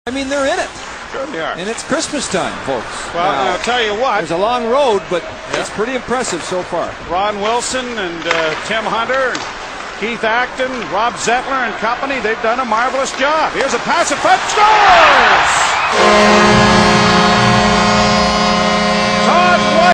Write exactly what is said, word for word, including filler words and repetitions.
I mean, they're in it. Sure they are. And it's Christmas time, folks. Well, now, I'll tell you what. There's a long road, but yeah. it's pretty impressive so far. Ron Wilson and uh, Tim Hunter, and Keith Acton, Rob Zettler and company, they've done a marvelous job. Here's a pass, a foot, scores!